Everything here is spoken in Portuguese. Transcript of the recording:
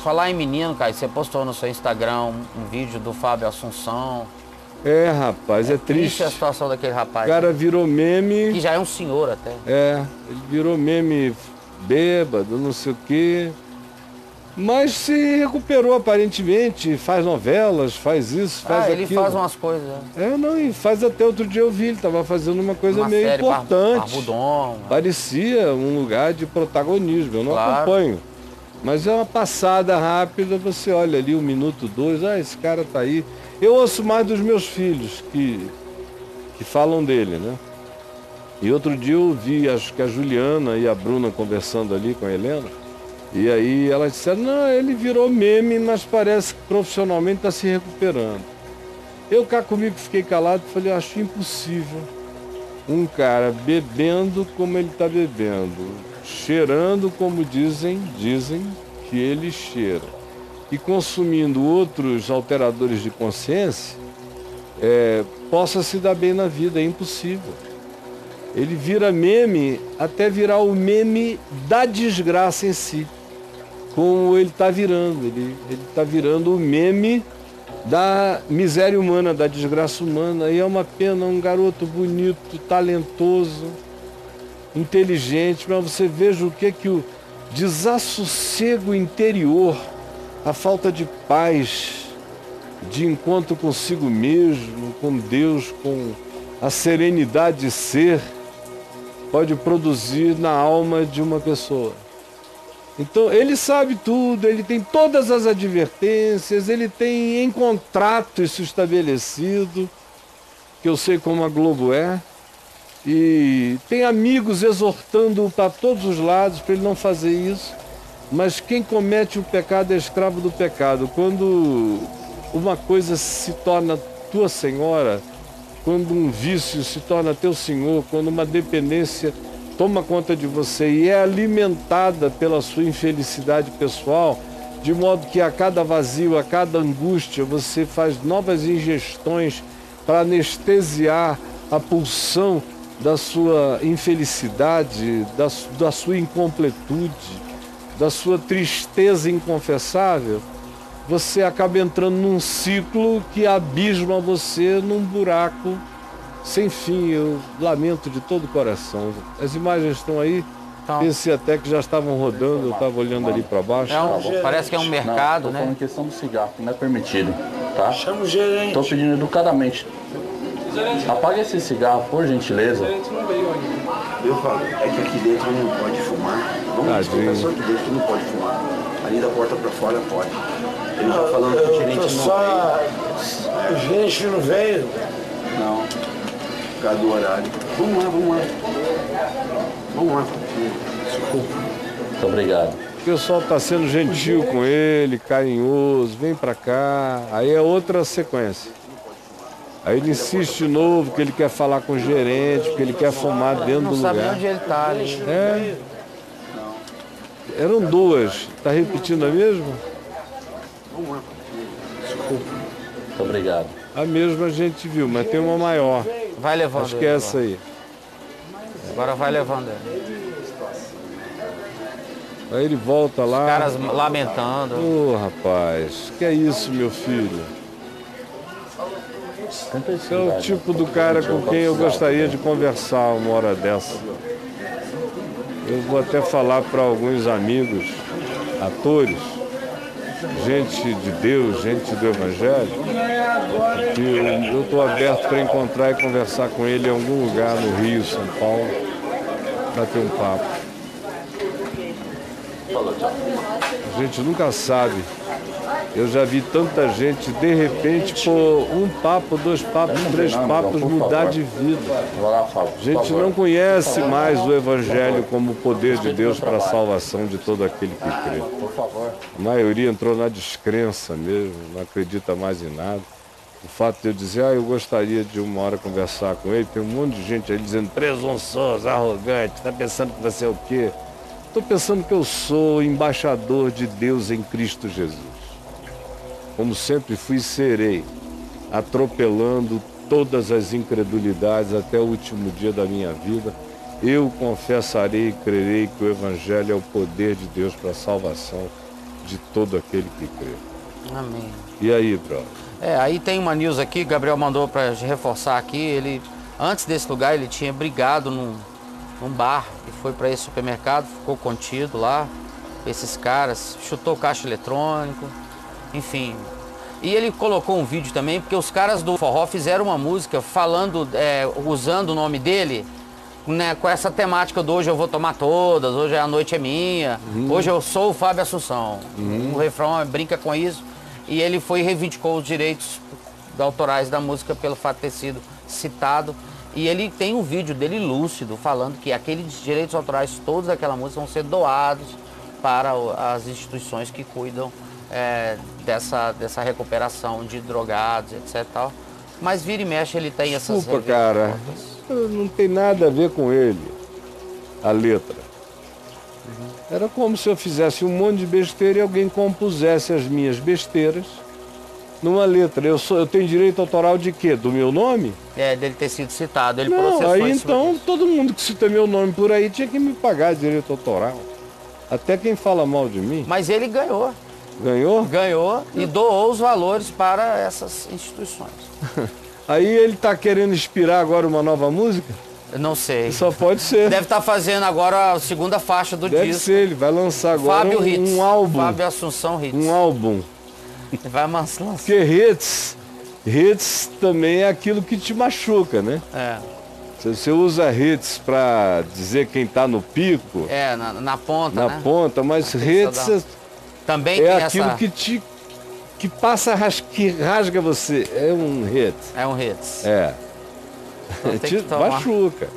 Falar em menino, cara, você postou no seu Instagram um vídeo do Fábio Assunção. É, rapaz, é triste. A situação daquele rapaz. O cara virou meme. Que já é um senhor até. É, ele virou meme bêbado, não sei o quê. Mas se recuperou aparentemente, faz novelas, faz isso, faz aquilo. Ele faz umas coisas. Não, e faz até outro dia eu vi, ele estava fazendo uma coisa meio série, importante. Barbudon. Parecia um lugar de protagonismo, eu não acompanho. Mas é uma passada rápida, você olha ali 1 minuto, 2, esse cara tá aí. Eu ouço mais dos meus filhos que falam dele, né? E outro dia eu vi, acho que a Juliana e a Bruna conversando ali com a Helena. E aí elas disseram, não, ele virou meme, mas parece que profissionalmente está se recuperando. Eu cá comigo fiquei calado e falei, acho impossível um cara bebendo como ele está bebendo, cheirando como dizem que ele cheira, e consumindo outros alteradores de consciência, possa se dar bem na vida, é impossível. Ele vira meme até virar o meme da desgraça em si. Como ele está virando. Ele está virando o meme da miséria humana, da desgraça humana. E é uma pena, um garoto bonito, talentoso, inteligente, mas você veja o que o desassossego interior, a falta de paz, de encontro consigo mesmo, com Deus, com a serenidade de ser, pode produzir na alma de uma pessoa. Então, ele sabe tudo, ele tem todas as advertências, ele tem em contrato isso estabelecido, que eu sei como a Globo é, e tem amigos exortando-o para todos os lados para ele não fazer isso, mas quem comete o pecado é escravo do pecado. Quando uma coisa se torna tua senhora, quando um vício se torna teu senhor, quando uma dependência toma conta de você e é alimentada pela sua infelicidade pessoal, de modo que a cada vazio, a cada angústia, você faz novas ingestões para anestesiar a pulsão da sua infelicidade, da sua incompletude, da sua tristeza inconfessável, você acaba entrando num ciclo que abisma você num buraco sem fim. Eu lamento de todo o coração. As imagens estão aí, pensei até que já estavam rodando, eu estava olhando ali para baixo. Parece que é um mercado, né? Tô falando questão do cigarro, que não é permitido, tá? Chama o gerente. Estou pedindo educadamente. Apaga esse cigarro, por gentileza. Eu falo, é que aqui dentro não pode fumar. Vamos explicar só aqui dentro que não pode fumar. Ali da porta para fora pode. Ele tá falando que o gerente não veio. O gerente não veio? Não. Por causa do horário. Vamos lá. Vamos lá. Desculpa. Muito obrigado. O pessoal está sendo gentil com ele, carinhoso, vem para cá. Aí é outra sequência. Aí ele insiste de novo que ele quer falar com o gerente, que ele quer fumar dentro do lugar. Não sabe onde ele está ali. Eram duas. Está repetindo a mesma? Vamos lá. Desculpa. Muito obrigado. A mesma a gente viu, mas tem uma maior. Vai levando. Acho que é essa aí. Agora vai levando ele. Aí ele volta lá. Os caras lamentando. Rapaz, que é isso, meu filho? Esse é o tipo do cara com quem eu gostaria de conversar uma hora dessa. Eu vou até falar para alguns amigos, atores, gente de Deus, gente do Evangelho, que eu estou aberto para encontrar e conversar com ele em algum lugar no Rio, São Paulo, para ter um papo. A gente nunca sabe. Eu já vi tanta gente, de repente, por um papo, 2 papos, 3 papos, mudar de vida. A gente não conhece mais o Evangelho como o poder de Deus para a salvação de todo aquele que crê. A maioria entrou na descrença mesmo, não acredita mais em nada. O fato de eu dizer, eu gostaria de uma hora conversar com ele, tem um monte de gente aí dizendo presunçoso, arrogante, está pensando que você é o quê? Estou pensando que eu sou embaixador de Deus em Cristo Jesus. Como sempre fui e serei, atropelando todas as incredulidades até o último dia da minha vida. Eu confessarei e crerei que o Evangelho é o poder de Deus para a salvação de todo aquele que crê. Amém. E aí, brother? Aí tem uma news aqui, Gabriel mandou para reforçar aqui, ele, antes desse lugar, ele tinha brigado num bar, e foi para esse supermercado, ficou contido lá, esses caras, chutou caixa eletrônico, enfim. E ele colocou um vídeo também, porque os caras do forró fizeram uma música falando, usando o nome dele, né, com essa temática do hoje eu vou tomar todas, hoje a noite é minha, hoje eu sou o Fábio Assunção. O refrão brinca com isso. E ele foi e reivindicou os direitos autorais da música pelo fato de ter sido citado. E ele tem um vídeo dele lúcido, falando que aqueles direitos autorais, todos daquela música, vão ser doados para as instituições que cuidam dessa recuperação de drogados, etc. Tal. Mas vira e mexe ele tem essas... Desculpa, cara, não tem nada a ver com ele, a letra. Era como se eu fizesse um monte de besteira e alguém compusesse as minhas besteiras numa letra. Eu tenho direito autoral de quê? Do meu nome? Dele ter sido citado. Ele não, processou aí então todo mundo que cita meu nome por aí tinha que me pagar direito autoral. Até quem fala mal de mim. Mas ele ganhou. Ganhou? Ganhou e doou os valores para essas instituições. Aí ele está querendo inspirar agora uma nova música? Não sei. Só pode ser. Deve estar fazendo agora a segunda faixa do disco. Deve ser, ele vai lançar agora um álbum. Fábio Assunção Hits. Um álbum. Ele vai lançar. Porque hits também é aquilo que te machuca, né? Você usa hits para dizer quem está no pico. Na ponta, na ponta, mas hits também é tem aquilo que passa, que rasga você. É um hit. É um hits. Te machuca.